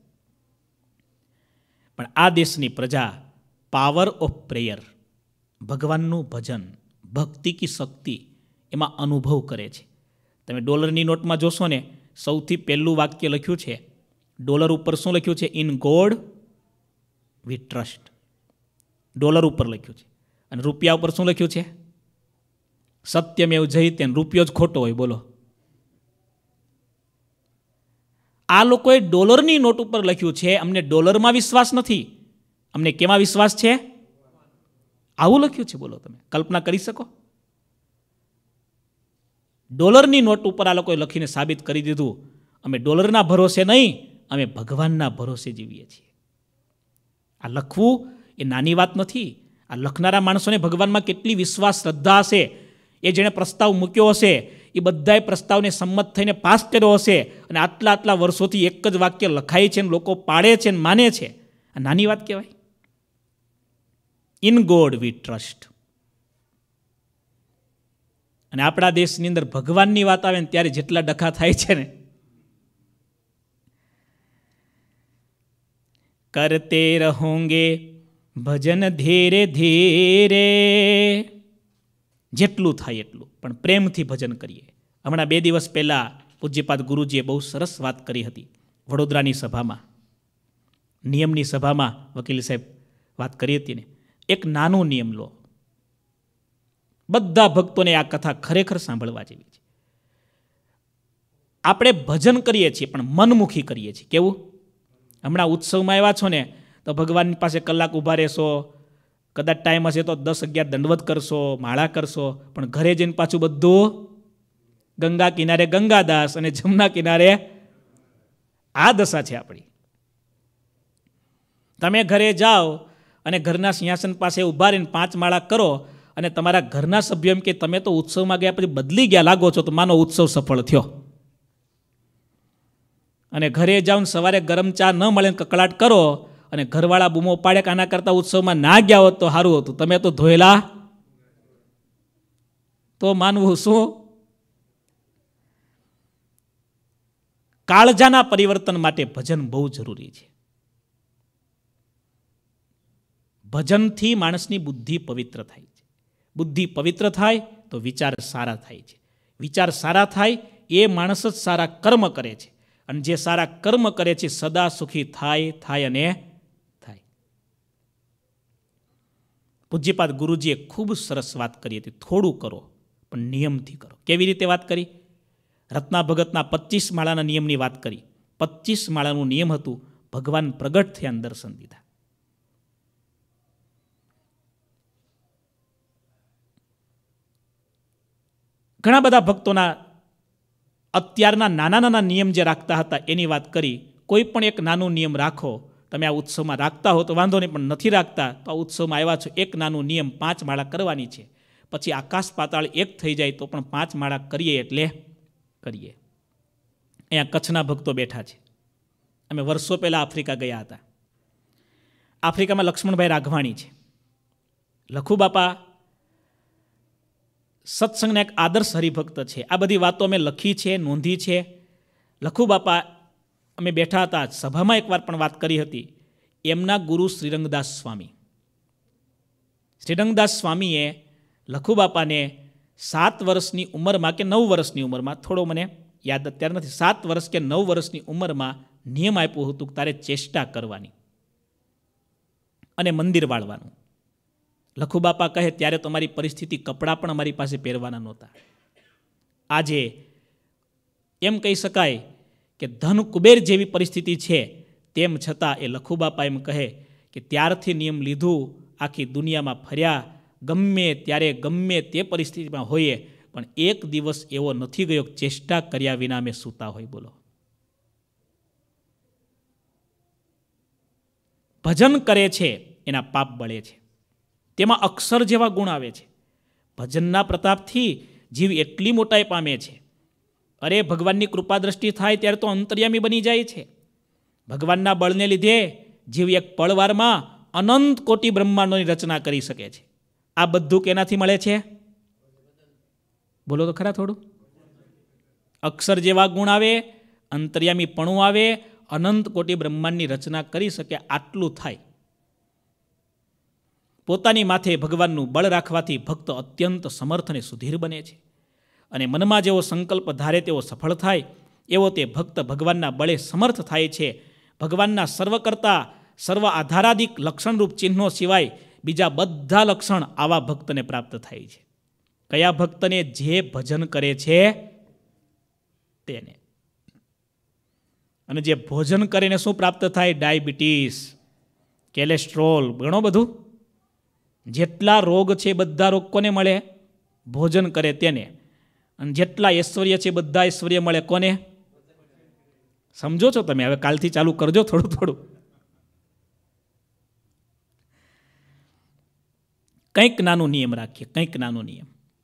પણ આ દેશની પ્રજા પાવર ઓફ પ્રેયર, ભગવાનનું ભજન, ભક્તિ કી શક્તિ, એમાં અનુભવ કરે છે. તમે ડોલરની નોટમાં જોશો ને, સૌથી પહેલું વાક્ય લખ્યું છે ડોલર ઉપર. શું લખ્યું છે? In God we trust. Dollar ઉપર લખ્યું છે. અને રૂપિયા ઉપર શું લખ્યું છે? સત્યમેવ જયતે. રૂપિયો જ ખોટો હોય, બોલો. આ લોકોએ ડોલરની નોટ ઉપર લખ્યું છે અમને ડોલરમાં વિશ્વાસ નથી, અમને કેમાં વિશ્વાસ છે? આવું લખ્યું છે. બોલો, તમે કલ્પના કરી શકો? ડોલરની નોટ ઉપર આ લોકોએ લખીને સાબિત કરી દીધું, અમે ડોલરના ભરોસે નહીં, અમે ભગવાનના ભરોસે જીવીએ છીએ. આ લખવું એ નાની વાત નથી. આ લખનારા માણસોને ભગવાનમાં કેટલી વિશ્વાસ, શ્રદ્ધા હશે. એ જેણે પ્રસ્તાવ મૂક્યો હશે એ બધાએ પ્રસ્તાવને સંમત થઈને પાસ કર્યો હશે, અને આટલા આટલા વર્ષોથી એક જ વાક્ય લખાય છે ને લોકો પાડે છે ને માને છે. આ નાની વાત કહેવાય? In God we trust. અને આપણા દેશની અંદર ભગવાનની વાત આવે ને ત્યારે જેટલા ડખા થાય છે ને. કરતે રહોંગે ભજન ધીરે ધીરે, જેટલું થાય એટલું, પણ પ્રેમથી ભજન કરીએ. હમણાં 2 દિવસ પહેલાં પૂજ્યપાદ ગુરુજીએ બહુ સરસ વાત કરી હતી વડોદરાની સભામાં, નિયમની સભામાં. વકીલ સાહેબ વાત કરી હતી ને. એક નાનો નિયમ લો. બધા ભક્તોને આ કથા ખરેખર સાંભળવા જેવી છે. આપણે ભજન કરીએ છીએ પણ મનમુખી કરીએ છીએ. કેવું? હમણાં ઉત્સવમાં આવ્યા છો ને તો ભગવાનની પાસે કલાક ઊભા રહેશો, કદાચ ટાઈમ હશે તો 10-11 દંડવત કરશો, માળા કરશો, પણ ઘરે જઈને પાછું બધું ગંગા કિનારે ગંગાદાસ અને જમના કિનારે. આ દશા છે આપણી. તમે ઘરે જાઓ અને ઘરના સિંહાસન પાસે ઊભા રહીને 5 માળા કરો અને તમારા ઘરના સભ્યો એમ કે તમે તો ઉત્સવમાં ગયા પછી બદલી ગયા લાગો છો, તો માનો ઉત્સવ સફળ થયો. અને ઘરે જાઓ સવારે ગરમ ચા ન મળે કકળાટ કરો અને ઘરવાળા બૂમો પાડે કે આના કરતાં ઉત્સવમાં ના ગયા હોત તો સારું હતું, તમે તો ધોયેલા, તો માનવું શું? કાળજાના પરિવર્તન માટે ભજન બહુ જરૂરી છે. ભજનથી માણસની બુદ્ધિ પવિત્ર થાય છે. બુદ્ધિ પવિત્ર થાય તો વિચાર સારા થાય છે. વિચાર સારા થાય એ માણસ જ સારા કર્મ કરે છે, અને જે સારા કર્મ કરે છે સદા સુખી થાય અને થાય. પૂજ્યપાદ ગુરુજીએ ખૂબ સરસ વાત કરી હતી. થોડું કરો પણ નિયમથી કરો. કેવી રીતે વાત કરી? રત્ના ભગતના 25 માળાના નિયમની વાત કરી. 25 માળાનું નિયમ હતું, ભગવાન પ્રગટ થયા, દર્શન દીધા. ઘણા બધા ભક્તોના અત્યારના નાના નાના નિયમ જે રાખતા હતા એની વાત કરી. કોઈ પણ એક નાનો નિયમ રાખો. તમે આ ઉત્સવમાં રાખતા હો તો વાંધો નહીં, પણ નથી રાખતા તો આ ઉત્સવમાં આવ્યા છો, એક નાનો નિયમ 5 માળા કરવાની છે. પછી આકાશ પાતાળ એક થઈ જાય તો પણ 5 માળા કરીએ એટલે કરીએ. અહીંયા કચ્છના ભક્તો બેઠા છે. અમે વર્ષો પહેલાં આફ્રિકા ગયા હતા. આફ્રિકામાં લક્ષ્મણભાઈ રાઘવાણી છે. લખુ બાપા સત્સંગના એક આદર્શ હરિભક્ત છે. આ બધી વાતો અમે લખી છે, નોંધી છે. લખુ બાપા અમે બેઠા હતા, સભામાં એકવાર પણ વાત કરી હતી. એમના ગુરુ શ્રીરંગદાસ સ્વામી, શ્રીરંગદાસ સ્વામીએ લખુ બાપાને 7 વર્ષની ઉંમરમાં કે 9 વર્ષની ઉંમરમાં, થોડો મને યાદ અત્યારે નથી, 7 વર્ષ કે 9 વર્ષની ઉંમરમાં નિયમ આપ્યું હતું કે તારે ચેષ્ટા કરવાની અને મંદિર વાળવાનું. લખુ બાપા કહે ત્યારે તમારી પરિસ્થિતિ, કપડાં પણ અમારી પાસે પહેરવાના નહોતા. આજે એમ કહી શકાય કે ધન કુબેર જેવી પરિસ્થિતિ છે, તેમ છતાં એ લખુ બાપા એમ કહે કે ત્યારથી નિયમ લીધું, આખી દુનિયામાં ફર્યા, ગમે ત્યારે ગમે તે પરિસ્થિતિમાં હોઈએ, પણ એક દિવસ એવો નથી ગયો ચેષ્ટા કર્યા વિના અમે સૂતા હોય. બોલો, ભજન કરે છે એના પાપ બળે છે, તેમાં અક્ષર જેવા ગુણ આવે છે. ભજનના પ્રતાપથી જીવ એટલી મોટાઈ પામે છે. અરે ભગવાનની કૃપા દ્રષ્ટિ થાય ત્યારે તો અંતર્યામી બની જાય છે. ભગવાનના બળને લીધે જીવ એક પળવારમાં અનંત કોટી બ્રહ્માંડોની રચના કરી શકે છે. આ બધું કેનાથી મળે છે? બોલો તો ખરા થોડું. અક્ષર જેવા ગુણ આવે, અંતર્યામીપણું આવે, અનંત કોટી બ્રહ્માંડની રચના કરી શકે, આટલું થાય. પોતાની માથે ભગવાનનું બળ રાખવાથી ભક્ત અત્યંત સમર્થ અને સુધીર બને છે. અને મનમાં જેવો સંકલ્પ ધારે તેવો સફળ થાય, એવો તે ભક્ત ભગવાનના બળે સમર્થ થાય છે. ભગવાનના સર્વ કરતા સર્વ આધારાદિક લક્ષણરૂપ ચિહ્નો સિવાય બીજા બધા લક્ષણ આવા ભક્તને પ્રાપ્ત થાય છે. કયા ભક્તને? જે ભજન કરે છે તેને. અને જે ભોજન કરીને શું પ્રાપ્ત થાય? ડાયાબિટીસ, કોલેસ્ટ્રોલ, ઘણું બધું. જેટલા રોગ છે બધા રોગ કોને મળે? ભોજન કરે તેને. અને જેટલા ઐશ્વર્ય છે બધા ઐશ્વર્ય મળે કોને? સમજો છો તમે? હવે કાલથી ચાલુ કરજો થોડું થોડું. કંઈક નાનો નિયમ રાખીએ, કંઈક નાનો નિયમ.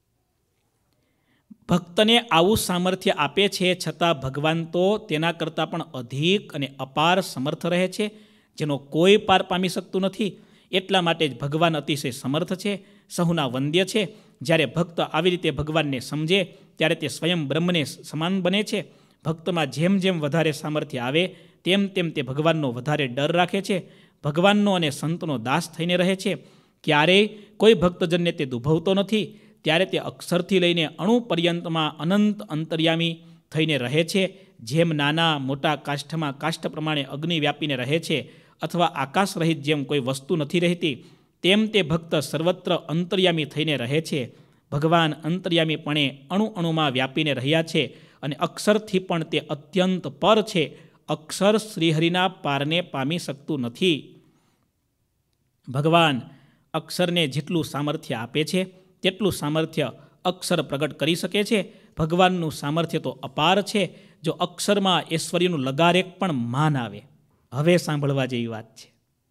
ભક્તને આવું સામર્થ્ય આપે છે, છતાં ભગવાન તો તેના કરતાં પણ અધિક અને અપાર સમર્થ રહે છે, જેનો કોઈ પાર પામી શકતું નથી. એટલા માટે જ ભગવાન અતિશય સમર્થ છે, સહુના વંદ્ય છે. જ્યારે ભક્ત આવી રીતે ભગવાનને સમજે ત્યારે તે સ્વયં બ્રહ્મને સમાન બને છે. ભક્તમાં જેમ જેમ વધારે સામર્થ્ય આવે તેમ તેમ તે ભગવાનનો વધારે ડર રાખે છે, ભગવાનનો અને સંતનો દાસ થઈને રહે છે. ક્યારેય કોઈ ભક્તજનને તે દુભવતો નથી. ત્યારે તે અક્ષરથી લઈને અણુ પર્યંતમાં અનંત અંતર્યામી થઈને રહે છે. જેમ નાના મોટા કાષ્ઠમાં કાષ્ઠ પ્રમાણે અગ્નિ વ્યાપીને રહે છે, અથવા આકાશ રહિત જેમ કોઈ વસ્તુ નથી રહેતી, તેમ તે ભક્ત સર્વત્ર અંતર્યામી થઈને રહે છે. ભગવાન અંતર્યામીપણે અણુ અણુમાં વ્યાપીને રહ્યા છે, અને અક્ષરથી પણ તે અત્યંત પર છે. અક્ષર શ્રીહરિના પારને પામી શકતું નથી. ભગવાન અક્ષરને જેટલું સામર્થ્ય આપે છે તેટલું સામર્થ્ય અક્ષર પ્રગટ કરી શકે છે. ભગવાનનું સામર્થ્ય તો અપાર છે. જો અક્ષરમાં ઐશ્વર્યનું લગાર એક પણ માન આવે. હવે સાંભળવા જેવી વાત છે.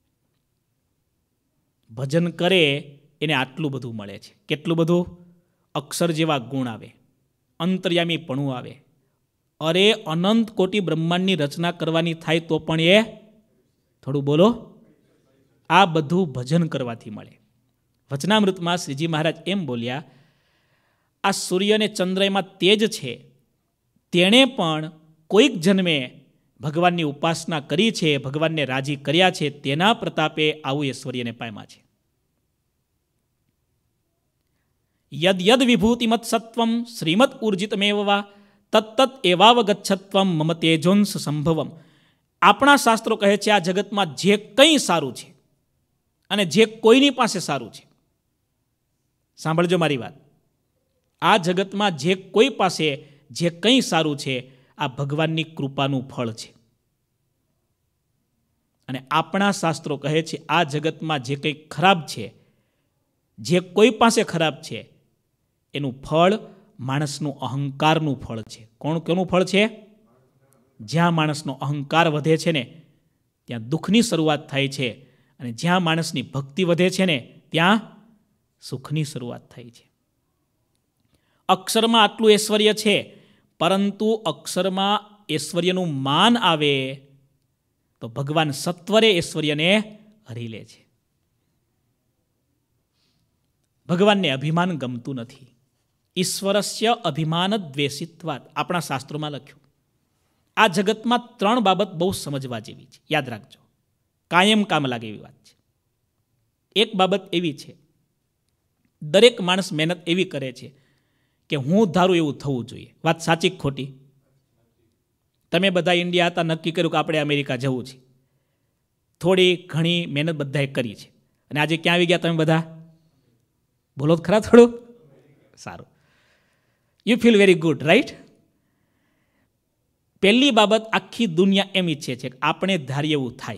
ભજન કરે એને આટલું બધું મળે છે. કેટલું બધું? અક્ષર જેવા ગુણ આવે, અંતર્યામીપણું આવે. અરે અનંત કોટી બ્રહ્માંડની રચના કરવાની થાય તો પણ એ થોડું બોલો, આ બધું ભજન કરવાથી મળે. વચનામૃતમાં શ્રીજી મહારાજ એમ બોલ્યા, આ સૂર્ય અને ચંદ્ર એમાં તેજ છે, તેણે પણ કોઈક જન્મે ભગવાનની ઉપાસના કરી છે, ભગવાનને રાજી કર્યા છે, તેના પ્રતાપે આવું ઐશ્વર્યને પામ્યા છે. યદ યદ વિભૂતિમત સત્વમ શ્રીમદ ઉર્જિતમેવ વા તત્તત એવાવગચ્છત્વમ મમ તેજોંસ સંભવમ. આપણા શાસ્ત્રો કહે છે આ જગતમાં જે કંઈ સારું છે અને જે કોઈની પાસે સારું છે, સાંભળજો મારી વાત, આ જગતમાં જે કોઈ પાસે જે કંઈ સારું છે આ ભગવાનની કૃપાનું ફળ છે. અને આપણા શાસ્ત્રો કહે છે આ જગતમાં જે કંઈ ખરાબ છે, જે કોઈ પાસે ખરાબ છે, એનું ફળ માણસનું અહંકારનું ફળ છે. કોનું ફળ છે? જ્યાં માણસનો અહંકાર વધે છે ને ત્યાં દુઃખની શરૂઆત થાય છે, અને જ્યાં માણસની ભક્તિ વધે છે ને ત્યાં સુખની શરૂઆત થાય છે. અક્ષરમાં આટલું ઐશ્વર્ય છે, પરંતુ અક્ષરમાં ઐશ્વર્યનું માન આવે તો ભગવાન સત્વરે ઐશ્વર્યને હરી લે છે. ભગવાનને અભિમાન ગમતું નથી. ઈશ્વરસ્ય અભિમાન દ્વેષિત્વાત આપણા શાસ્ત્રોમાં લખ્યું. આ જગતમાં 3 બાબત બહુ સમજવા જેવી છે, યાદ રાખજો, કાયમ કામ લાગે એવી વાત છે. એક બાબત એવી છે, દરેક માણસ મહેનત એવી કરે છે કે હું ધારું એવું થવું જોઈએ. વાત સાચી કે ખોટી? તમે બધા ઇન્ડિયા હતા, નક્કી કર્યું કે આપણે અમેરિકા જવું છે, થોડી ઘણી મહેનત બધાએ કરી છે, અને આજે ક્યાં આવી ગયા તમે બધા? બોલો ખરા થોડું. સારું, you feel very good, right? પહેલી બાબત, આખી દુનિયા એમ ઈચ્છે છે કે આપણે ધારીએ એવું થાય.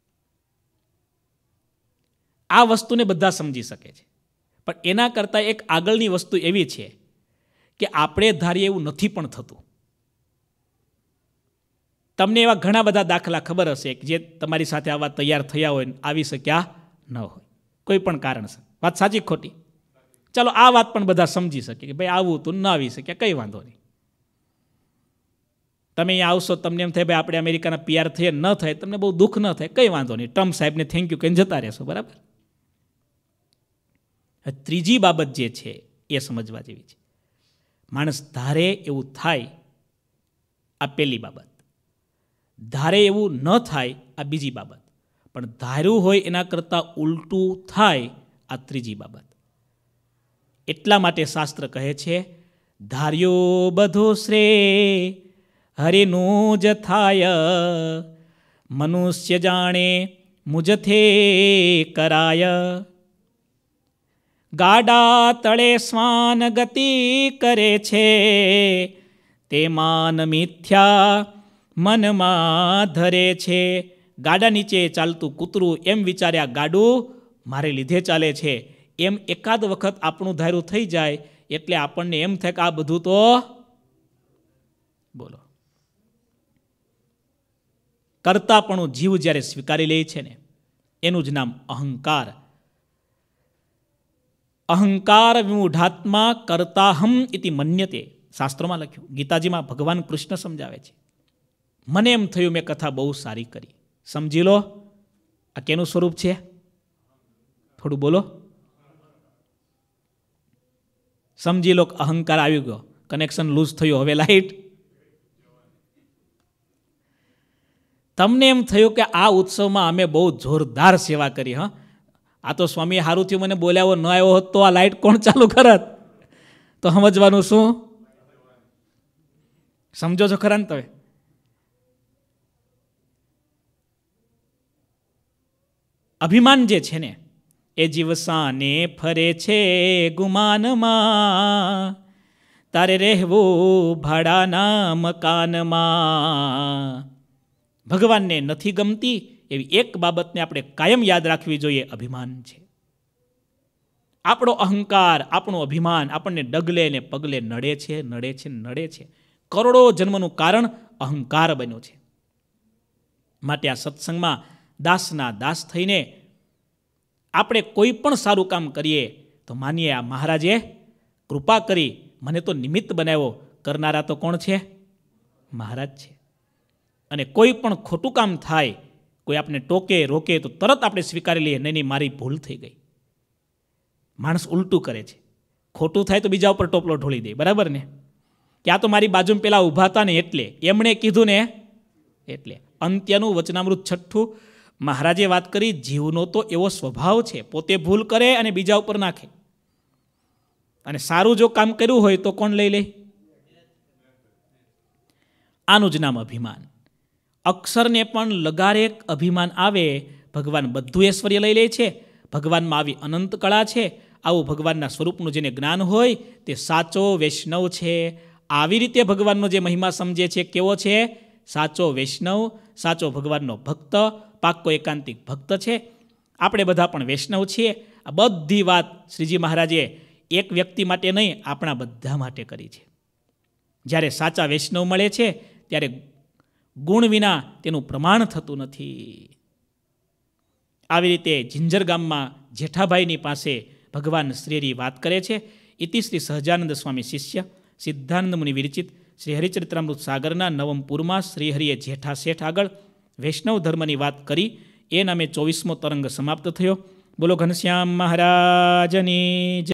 આ વસ્તુને બધા સમજી શકે છે, પણ એના કરતાં એક આગળની વસ્તુ એવી છે કે આપણે ધારીએ એવું નથી પણ થતું. તમને એવા ઘણા બધા દાખલા ખબર હશે કે જે તમારી સાથે આવા તૈયાર થયા હોય, આવી શક્યા ન હોય કોઈ પણ કારણસર. વાત સાચી ખોટી? ચાલો આ વાત પણ બધા સમજી શકે કે ભાઈ આવું તો ન આવી શક્યા, કંઈ વાંધો નહીં. તમે અહીંયા આવશો, તમને એમ થાય ભાઈ આપણે અમેરિકાના PR થઈએ, ન થાય, તમને બહુ દુઃખ ન થાય, કંઈ વાંધો નહીં, ટ્રમ્પ સાહેબને થેન્ક યુ કહીને જતા રહેશો, બરાબર? ત્રીજી બાબત જે છે એ સમજવા જેવી છે. માણસ ધારે એવું થાય, આ પહેલી બાબત. ધારે એવું ન થાય, આ બીજી બાબત. પણ ધાર્યું હોય એના કરતાં ઉલટું થાય, આ ત્રીજી બાબત. એટલા માટે શાસ્ત્ર કહે છે ધાર્યો બધો શ્રેય હરિનું જ થાય, મનુષ્ય જાણે મુજથે કરાય. ગાડા તળે શ્વાન ગતિ કરે છે, તે માન મિથ્યા મનમાં ધરે છે. ગાડા નીચે ચાલતું કૂતરું એમ વિચાર્યા ગાડું મારે લીધે ચાલે છે, એમ એકાદ વખત આપણું ધાર્યું થઈ જાય એટલે આપણને એમ થાય કે આ બધું તો બોલો કરતાપણું જીવ જ્યારે સ્વીકારી લે છે ને એનું જ નામ અહંકાર. અહંકાર વિમૂઢાત્મા કર્તાહમ ઇતિ મન્યતે, શાસ્ત્રોમાં લખ્યું. ગીતાજીમાં ભગવાન કૃષ્ણ સમજાવે છે, મને એમ થયું મેં કથા બહુ સારી કરી. સમજી લો આ કેનું સ્વરૂપ છે? થોડું બોલો. સમજી લો અહંકાર આવી ગયો, કનેક્શન લૂઝ થયું, હવે લાઈટ. તમને એમ થયું કે આ ઉત્સવમાં અમે બહુ જોરદાર સેવા કરી. હા, આ તો સ્વામી સારું થયું મને બોલાવો, ન આવ્યો હોત તો આ લાઈટ કોણ ચાલુ કરત? તો સમજવાનું શું? સમજો છો ખરા ને તમે? અભિમાન જે છે ને એ જીવસાને ફરે છે ગુમાનમાં, તારે રહેવું ભાડાના મકાનમાં. ભગવાનને નથી ગમતી એવી એક બાબતને આપણે કાયમ યાદ રાખવી જોઈએ, અભિમાન છે. આપણો અહંકાર, આપણું અભિમાન આપણને ડગલે ને પગલે નડે છે, નડે છે, નડે છે. કરોડો જન્મનું કારણ અહંકાર બન્યું છે. માટે આ સત્સંગમાં દાસના દાસ થઈને આપણે કોઈ પણ સારું કામ કરીએ તો માનીએ આ મહારાજે કૃપા કરી, મને તો નિમિત્ત બનાવ્યો, કરનારા તો કોણ છે? મહારાજ છે. અને કોઈ પણ ખોટું કામ થાય, કોઈ આપણે ટોકે રોકે તો તરત આપણે સ્વીકારી લઈએ, નહીં મારી ભૂલ થઈ ગઈ. માણસ ઉલટું કરે છે, ખોટું થાય તો બીજા ઉપર ટોપલો ઢોળી દે, બરાબર ને? કે આ તો મારી બાજુમાં પેલા ઊભા હતા ને એટલે એમણે કીધું ને એટલે. અંત્યનું વચનામૃત 6 મહારાજે વાત કરી, જીવનો તો એવો સ્વભાવ છે, પોતે ભૂલ કરે અને બીજા ઉપર નાખે. અને સારું જો કામ કર્યું હોય તો કોણ લઈ લે? આનું જ નામ અભિમાન. અક્ષરને પણ લગારે અભિમાન આવે, ભગવાન બધું ઐશ્વર્ય લઈ લે છે, ભગવાનમાં આવી અનંત કળા છે, આવું ભગવાનના સ્વરૂપનું જેને જ્ઞાન હોય તે સાચો વૈષ્ણવ છે. આવી રીતે ભગવાનનો જે મહિમા સમજે છે કેવો છે? સાચો વૈષ્ણવ, સાચો ભગવાનનો ભક્ત, પાક્કો એકાંતિક ભક્ત છે. આપણે બધા પણ વૈષ્ણવ છીએ. આ બધી વાત શ્રીજી મહારાજે એક વ્યક્તિ માટે નહીં, આપણા બધા માટે કરી છે. જ્યારે સાચા વૈષ્ણવ મળે છે ત્યારે ગુણ વિના તેનું પ્રમાણ થતું નથી. આવી રીતે જિંજર ગામમાં જેઠાભાઈની પાસે ભગવાન શ્રીહરિ વાત કરે છે. ઇતિ શ્રી સહજાનંદ સ્વામી શિષ્ય સિદ્ધાનંદ મુનિ વિરચિત શ્રી હરિચરિત્રામૃત સાગરના નવમ પૂરમાં શ્રીહરિએ જેઠા શેઠ આગળ વૈષ્ણવ ધર્મની વાત કરી. એ નામે 24મો તરંગ સમાપ્ત થયો. બોલો ઘનશ્યામ મહારાજની જય.